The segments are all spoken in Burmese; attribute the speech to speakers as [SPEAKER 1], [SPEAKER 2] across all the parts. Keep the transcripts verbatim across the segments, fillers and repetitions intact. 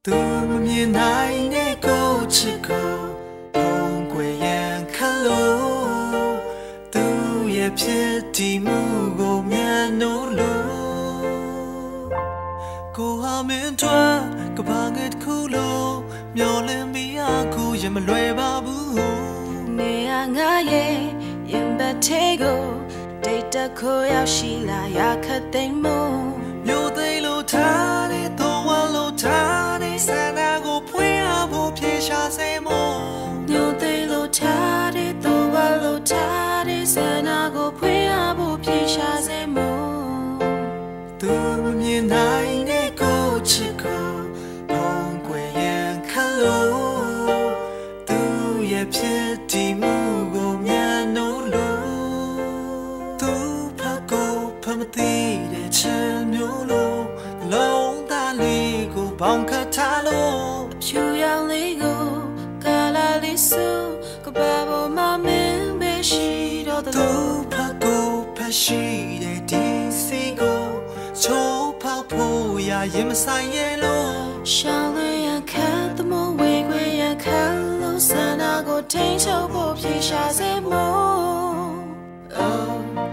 [SPEAKER 1] သူမမြင်နိုင်တဲ့ကိုချစ်ကိုဖုံးကွယ်ရန်ခတ်လို့သူရဲ့ဖြစ်တည်မှုကိုမြန်နိုးလို့ကိုဟာမင်းထွန်းကဘာငတ်ခုလို့မျောလင်းပြီးအခုရင်မလွယ်ပါဘူး
[SPEAKER 2] နေရငါရဲ့ရင်ဘတ်သေးကိုဒိတ်တခိုးရောက်ရှိလာရခတ်သိမ်းမှု
[SPEAKER 1] မျိုးသိလို့ထားတဲ့တော့ဝါလို့ထားတဲ့ဆန္ဒကိုဖွင့်ရဖို့ပြေရှာစေမို့
[SPEAKER 2] မျိုးသိလို့ထားတဲ့တော့ဝါလို့ထားတဲ့ဆန္ဒကိုဖွင့်ရဖို့ပြေရှာစေမို့
[SPEAKER 1] သူမမြင်နိုင်တဲ့ကိုချစ်ကိုဖုံးကွယ်ရန်ခတ်လို့သူရဲ့ဖြစ်တည်မှုကိုမြန်နိုးလို့သူဖတ်ကိုဖတ်မသိတဲ့ချမ်းမျိုးလို့လုံးသားလေးကိုပေါင်ခတ်ထားလို့
[SPEAKER 2] ဖြူရောင်လေးကိုကာလာလေးစုကဘာပေါ်မှာမင်းပဲရှိတော့
[SPEAKER 1] သူဖတ်ကိုဖတ်ရှိတဲ့ဒီစီကိုချိုးဖောက်ဖို့ရရင်မဆိုင်ရဲ့လို့
[SPEAKER 2] ရှောင်းလေးရခတ်သမိုးဝေခွေရခတ်လို့ဆန္ဒကိုထိန်ချုပ်ဖို့ပြေရှာစေမို့ Oh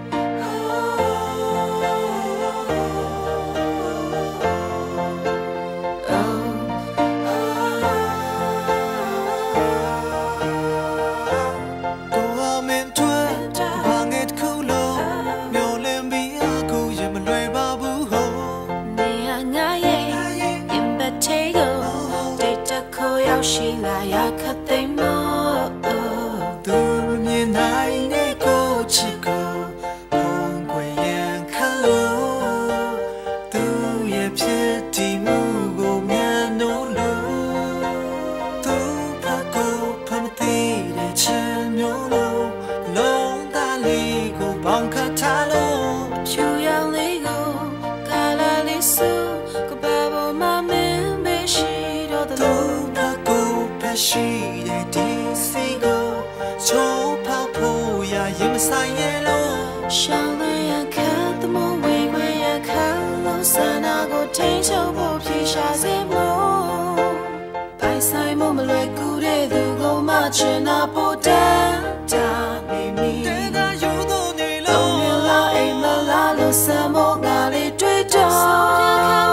[SPEAKER 2] ရှိလာရခတ်သိမ်းမို့
[SPEAKER 1] သူမမြင်နိုင်တဲ့ကိုချစ်ကိုဖုံးကွယ်ရန်ခတ်လို့သူရဲ့ဖြစ်တည်မှုကိုမြန်နိုးလို့သူဖတ်ကိုဖတ်မသိတဲ့ချမ်းမျိုးလို့လုံးသားလေးကိုပေါင်ခတ်ထားလို့
[SPEAKER 2] ဖြူရောင်လေးကိုကာလာလေးစုကဘာပေါ်မှာမင်းပဲရှိတော့တဲ့
[SPEAKER 1] ရှိတဲ့ဒီစီကိုချိုးဖောက်ဖို့ရရင်မဆိုင်ရဲ့လို့
[SPEAKER 2] ရှောင်းလေးရခတ်သမိုးဝေခွေရခတ်လို့ဆန္ဒကိုထိန်ချုပ်ဖို့ပြေရှာစေမို့ပိုင်ဆိုင်မို့မလွယ်ကူတဲ့သူကိုမှချင်တာပိုတန်တာနေမီ
[SPEAKER 1] တဲ့ကယူလို့နေလို့
[SPEAKER 2] မြလာအိမ်မလာလို့စမောငါလေးတွေ့တော့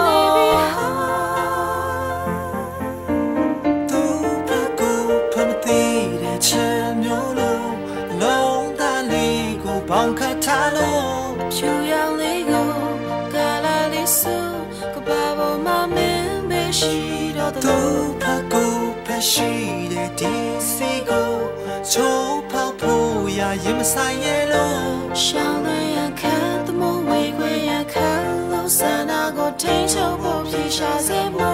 [SPEAKER 1] ချမ်းမျိုးလို့လုံးသားလေးကိုပေါင်ခတ်ထားလို့
[SPEAKER 2] ဖြူရောင်လေးကိုကာလာလေးစုကဘာပေါ်မှာမင်းပဲရှိတော့တဲ့
[SPEAKER 1] သူဖတ်ကိုဖတ်ရှိတဲ့ဒီစီကိုချိုးဖောက်ဖို့ရရင်မဆိုင်ရဲ့လို့
[SPEAKER 2] ရှောင်းလေးရခတ်သမိုးဝေခွေရခတ်လို့ဆန္ဒကိုထိန်ချုပ်ဖို့ပြေရှာစေ